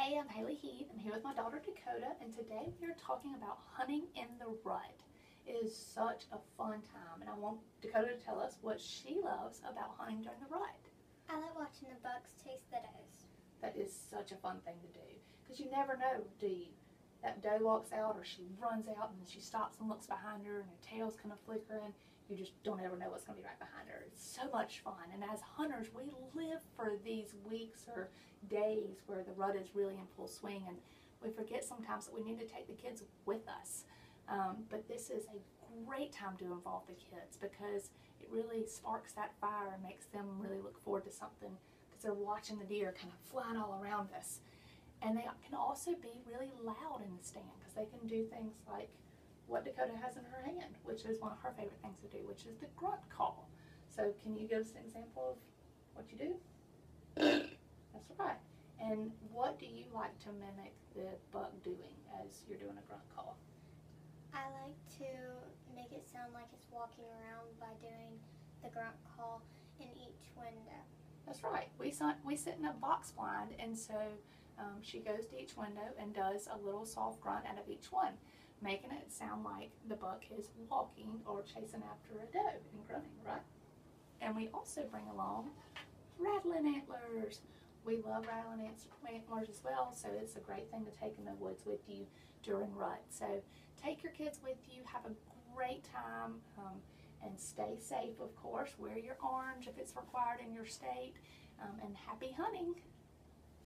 Hey, I'm Haley Heath. I'm here with my daughter Dakota, and today we are talking about hunting in the rut. It is such a fun time, and I want Dakota to tell us what she loves about hunting during the rut. I like watching the bucks taste the does. That is such a fun thing to do, because you never know, do you? That doe walks out, or she runs out, and then she stops and looks behind her, and her tail's kind of flickering. You just don't ever know what's going to be right behind her. It's so much fun, and as hunters, we live for these weeks or days where the rut is really in full swing, and we forget sometimes that we need to take the kids with us. But this is a great time to involve the kids because it really sparks that fire and makes them really look forward to something because they're watching the deer kind of flying all around us. And they can also be really loud in the stand because they can do things like what Dakota has in her hand, which is one of her favorite things to do, which is the grunt call. So can you give us an example of what you do? That's right. And what do you like to mimic the buck doing as you're doing a grunt call? I like to make it sound like it's walking around by doing the grunt call in each window. That's right. We sit in a box blind, and so she goes to each window and does a little soft grunt out of each one, making it sound like the buck is walking or chasing after a doe and grunting, right? And we also bring along rattling antlers. We love rattling antlers as well, so it's a great thing to take in the woods with you during rut. So take your kids with you, have a great time, and stay safe, of course. Wear your orange if it's required in your state, and happy hunting.